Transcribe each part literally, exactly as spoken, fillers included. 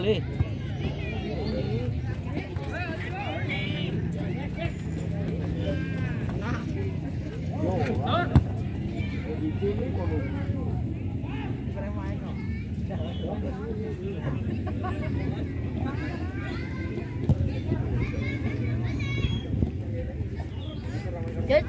boleh. Jut.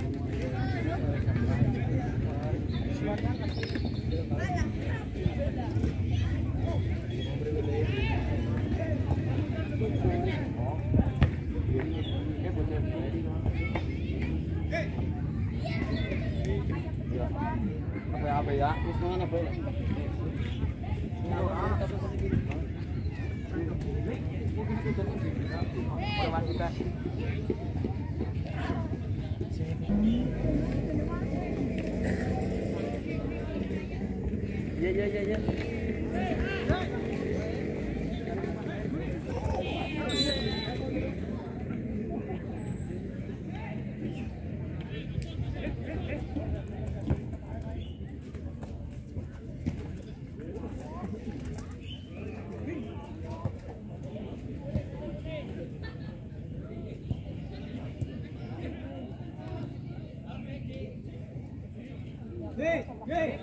Apa ya? Terus mana apa ya? Iya iya iya iya. Hey, hey.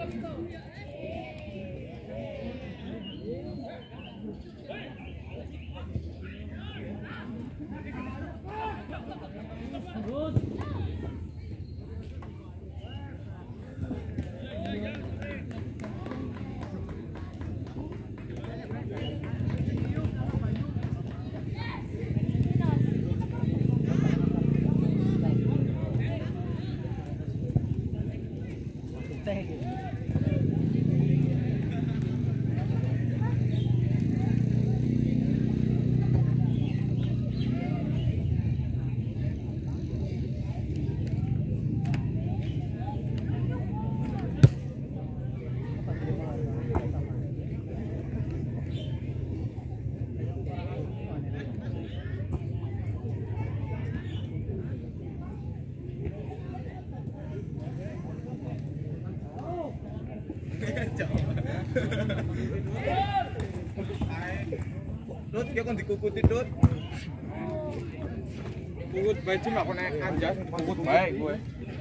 Dut, dia kan dikukuti Dut. Kukut baju nggak kena anjas, kukut baik gue.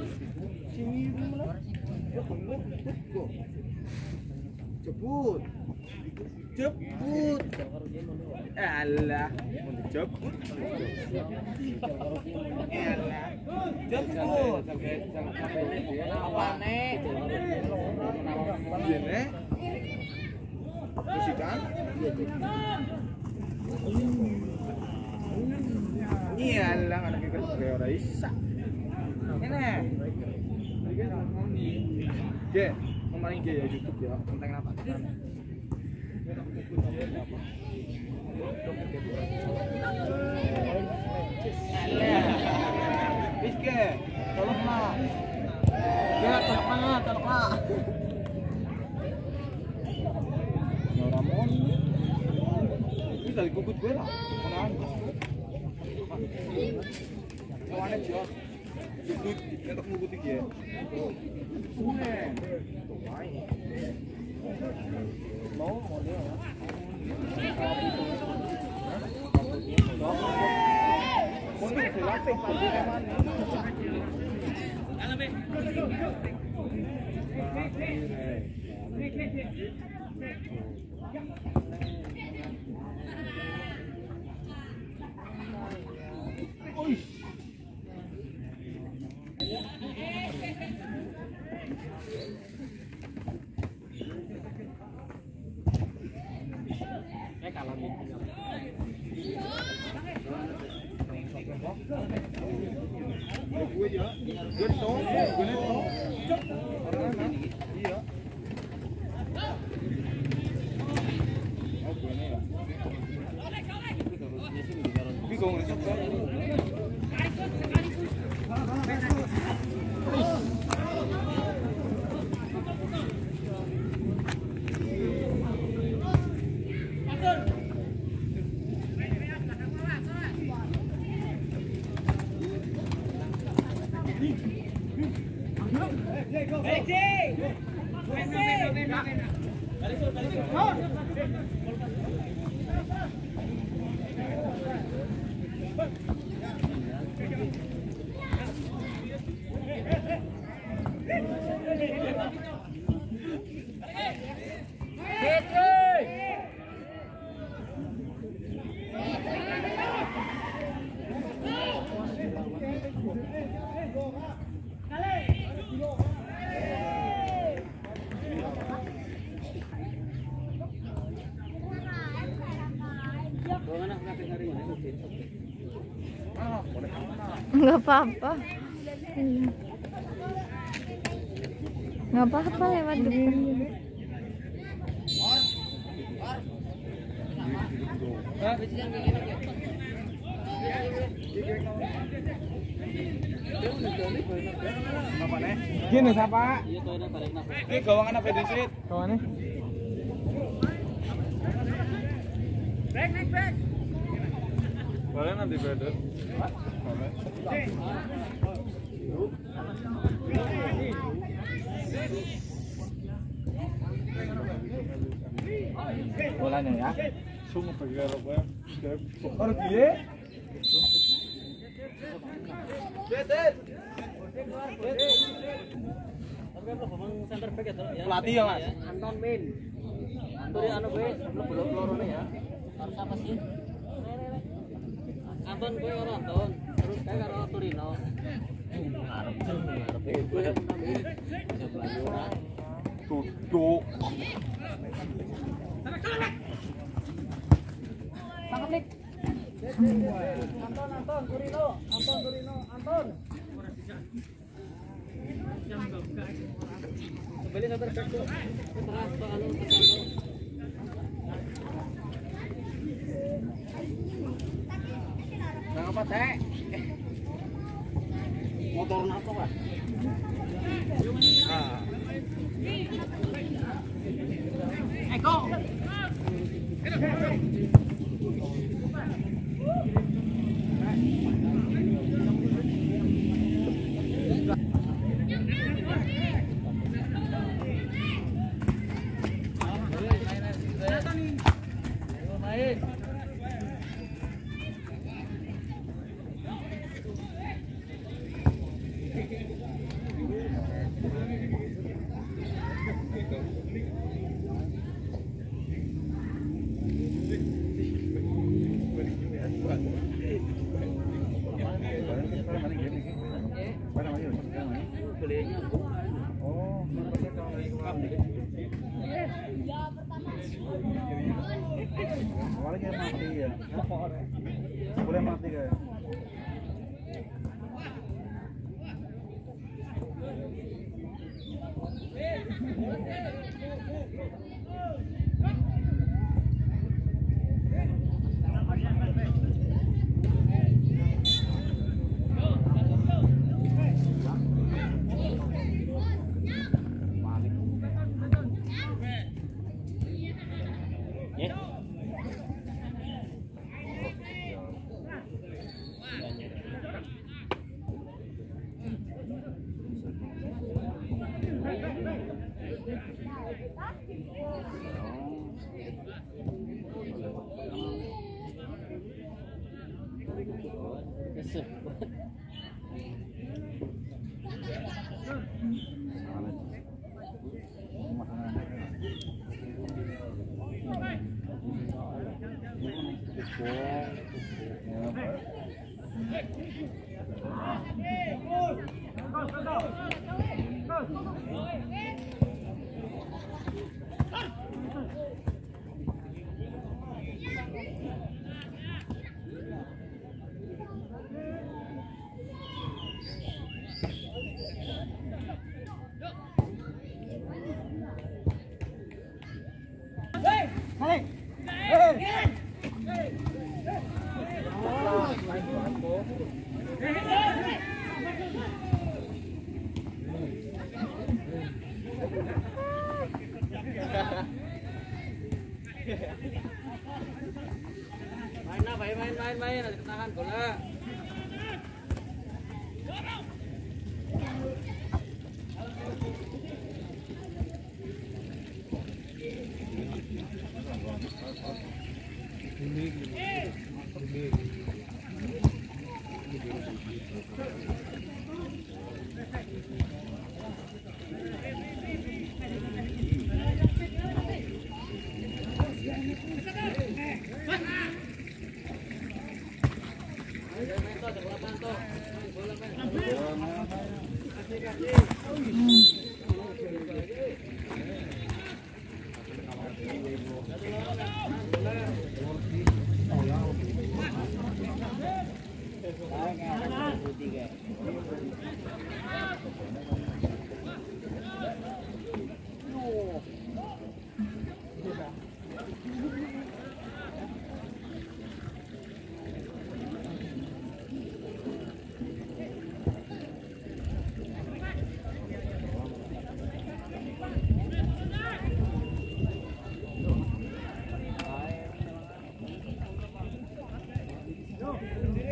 Jebut, jebut. Alah, jebut. Alah, jebut. Apa nih? Ini. Musikan. Iya lah, anak kita kayak orang isa. Ini. Oke, kemarin dia ya YouTube ya, tentang apa? Biske, tolonglah. Ya, tolonglah, tolonglah. Ramon, ini dari kukut gue lah, mana? Kawannya jauh, kukut, untuk kukut dia. Sungai, mau mau dia? Mau dia selapik pagi mana? Alabe. Gue ya, gue tau, gue tau. Iya. Oh, gue nih ya. Tapi kau nggak suka. Nggak apa-apa. Nggak apa-apa lewat depan. Gini siapa? Ini gawangan apa di sini? Gawangannya? Back, back, back. Boleh nanti bedot. Boleh. Bolanya ya. Sungguh pergi apa? Harus dia. Bedet. Pelatih ya mas. Anton Min. Anton anu gue, lu belum lorone ya. Harus apa sih? Anton gue orang Anton. Terus kayak karo Torino. Arep arep itu ya. Duduk. Tangkap nih. Anton Anton Torino, Anton Torino, Anton. Beli sabar satu. Terus anu kesana. Nang apa teh? Motor apa, Pak? Ah. Eko. Awalnya mati ya. Boleh mati guys. Main lah, main main main main, ada ketahan bola.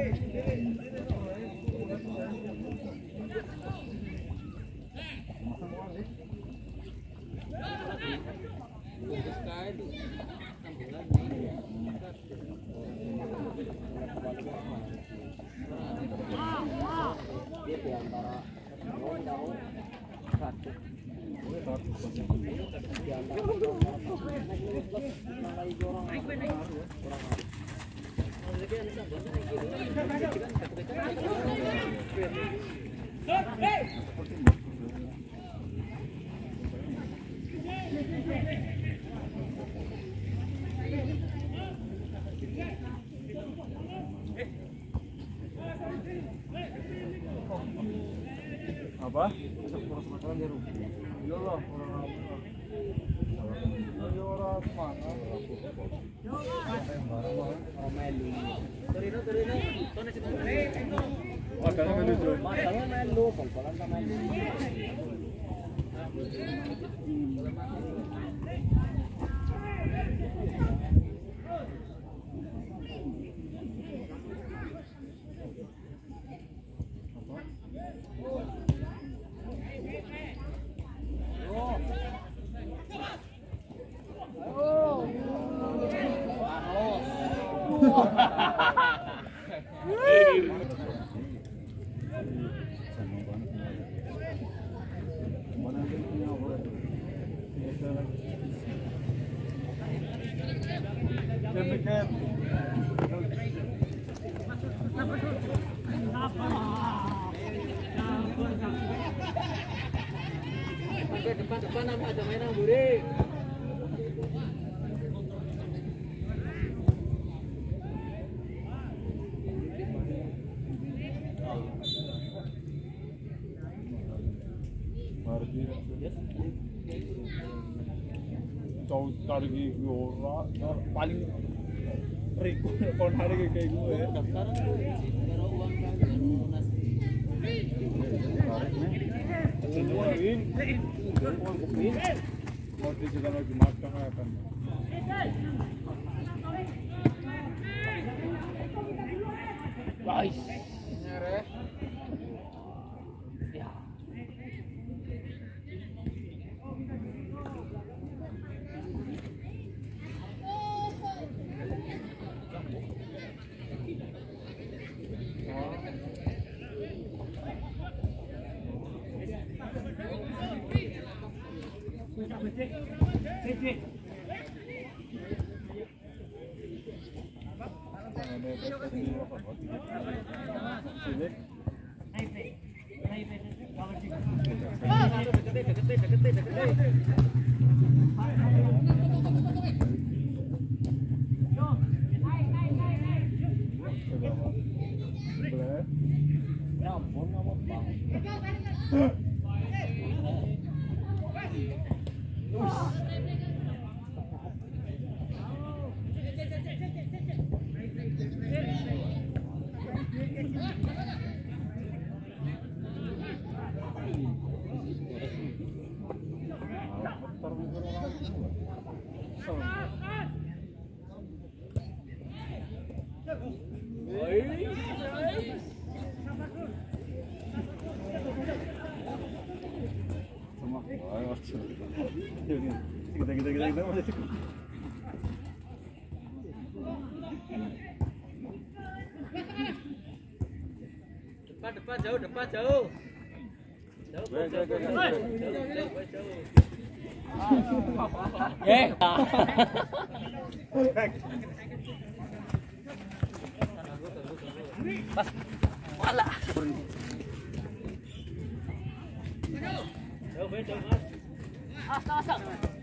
Apa? Ya Allah, orang depan-depan ada mainan buri. Jauh dari orang paling ribu kalau hari kayak gue. Daftaran kalau uang lunas. Mau juga lagi makan apa? Guys. Ya. Kita kita kita kita masih Depan depan jauh depan jauh. Jauh jauh jauh jauh jauh. Eh. Pas. Wala. Jauh jauh mas. Asa asa.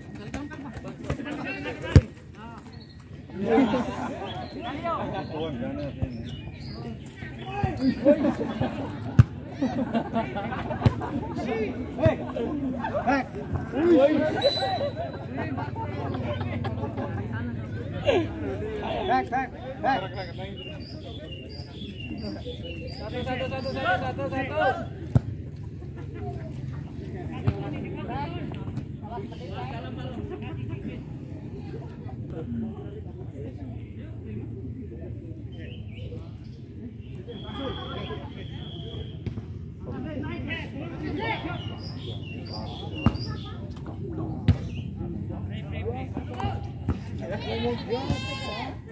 Oh, jangan ini. Back, back, back. Satu satu satu satu satu satu.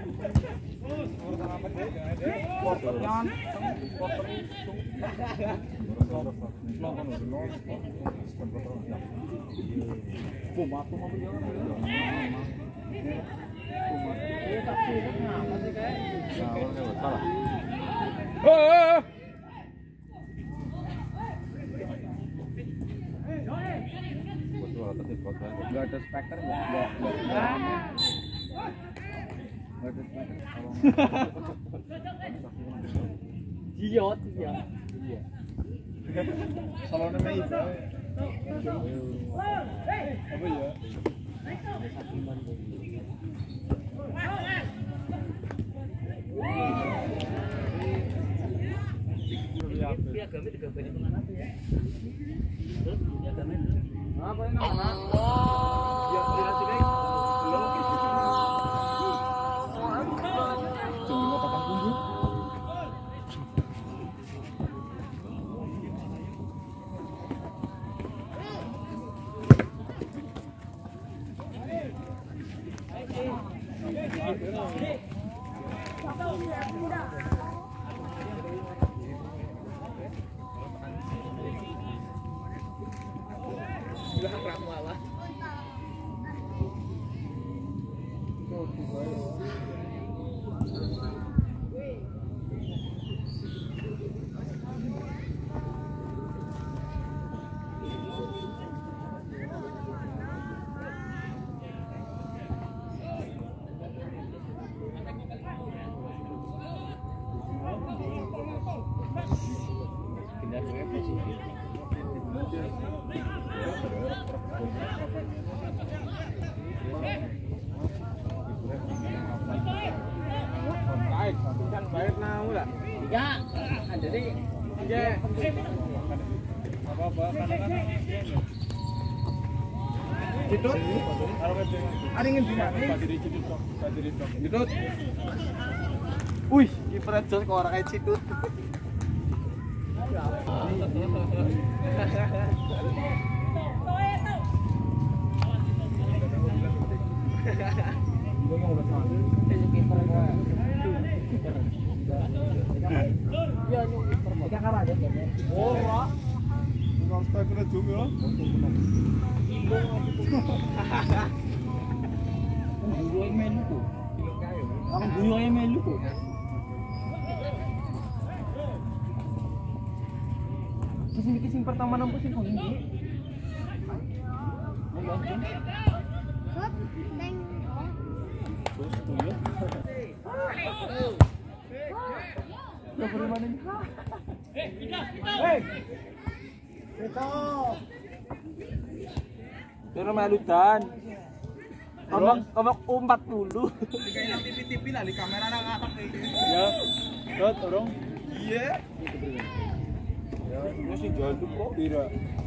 Oh. Gak ada speaker nggak? Nggak nggak nggak ada speaker. Jiot, iya. Iya. Kalau namanya itu. Apa ya? Piagame digambari kemana tuh ya? Terus piagame Apa ini namanya? ya dirasine belum Cuma patang bumbu. bilang rahmalah. Baik, kan baik mau lah. Ya, jadi ya Apa-apa kadang-kadang. Cidut. Ada ingin gimana? Badiri cidut kok. Badiri kok. Cidut. Wih, kiper Jos kok orang kayak cidut. Kising-kising pertama nampu sih kok ini. Pero maludan. Ngomong ngomong empat puluh. Kayak T V-T V lah di kamera nang atas ya. Dot, orang. Iya. Ya, ini sih jual tuh kok. Tidak.